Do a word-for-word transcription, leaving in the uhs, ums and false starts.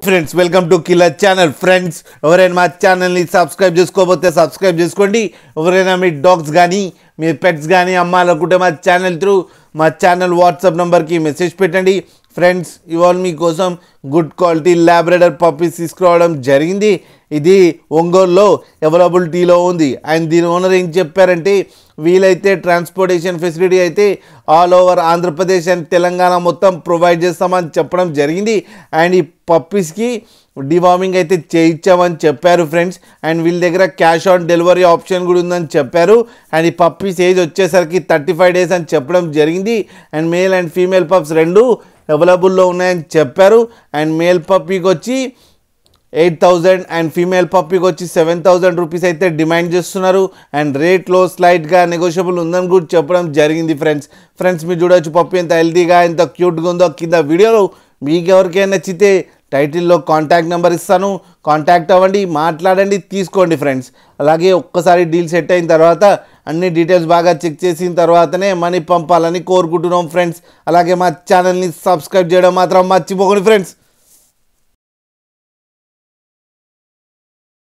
Friends welcome to killer channel. Friends ఎవరైనా మా ఛానల్ని సబ్స్క్రైబ్ చేసుకోకపోతే సబ్స్క్రైబ్ చేసుకోండి. ఎవరైనా మీ డాగ్స్ కానీ మీ పెట్స్ కానీ అమ్మాలనుకుంటే మా ఛానల్ త్రూ మా ఛానల్ వాట్సాప్ నెంబర్కి మెసేజ్ పెట్టండి. ఫ్రెండ్స్ ఇవాళ మీకోసం గుడ్ క్వాలిటీ లాబ్రాడర్ పప్పీస్ తీసుకురావడం జరిగింది. ఇది ఒంగోలులో అవైలబిలిటీలో ఉంది. అండ్ దీని ఓనర్ ఏం చెప్పారంటే వీలైతే ట్రాన్స్పోర్టేషన్ ఫెసిలిటీ అయితే all over Andhra Pradesh and Telangana మొత్తం ప్రొవైడ్ చేస్తామని చెప్పడం జరిగింది. అండ్ ఈ పప్పీస్కి డివార్మింగ్ అయితే చేయించామని చెప్పారు ఫ్రెండ్స్. అండ్ వీళ్ళ దగ్గర క్యాష్ ఆన్ డెలివరీ ఆప్షన్ కూడా ఉందని చెప్పారు. అండ్ ఈ పప్పీస్ ఏజ్ వచ్చేసరికి థర్టీ ఫైవ్ డేస్ అని చెప్పడం జరిగింది. And male and female pups రెండు అవైలబుల్లో ఉన్నాయని చెప్పారు. అండ్ మేల్ పప్పీకి వచ్చి ఎయిట్ థౌజండ్ అండ్ ఫీమేల్ పప్పీకి వచ్చి సెవెన్ థౌజండ్ రూపీస్ అయితే డిమాండ్ చేస్తున్నారు. అండ్ రేట్లో స్లైట్గా నెగోషియబుల్ ఉందని కూడా చెప్పడం జరిగింది ఫ్రెండ్స్. ఫ్రెండ్స్ మీరు చూడవచ్చు పప్పీ ఎంత హెల్తీగా ఎంత క్యూట్గా ఉందో. కింద వీడియోలో మీకు ఎవరికైనా నచ్చితే టైటిల్లో కాంటాక్ట్ నెంబర్ ఇస్తాను, కాంటాక్ట్ అవ్వండి, మాట్లాడండి, తీసుకోండి ఫ్రెండ్స్. అలాగే ఒక్కసారి డీల్ సెట్ అయిన తర్వాత అన్ని డీటెయిల్స్ బాగా చెక్ చేసిన తర్వాతనే మనీ పంపాలని కోరుకుంటున్నాం ఫ్రెండ్స్. అలాగే మా ఛానల్ని సబ్స్క్రైబ్ చేయడం మాత్రం మర్చిపోకండి ఫ్రెండ్స్.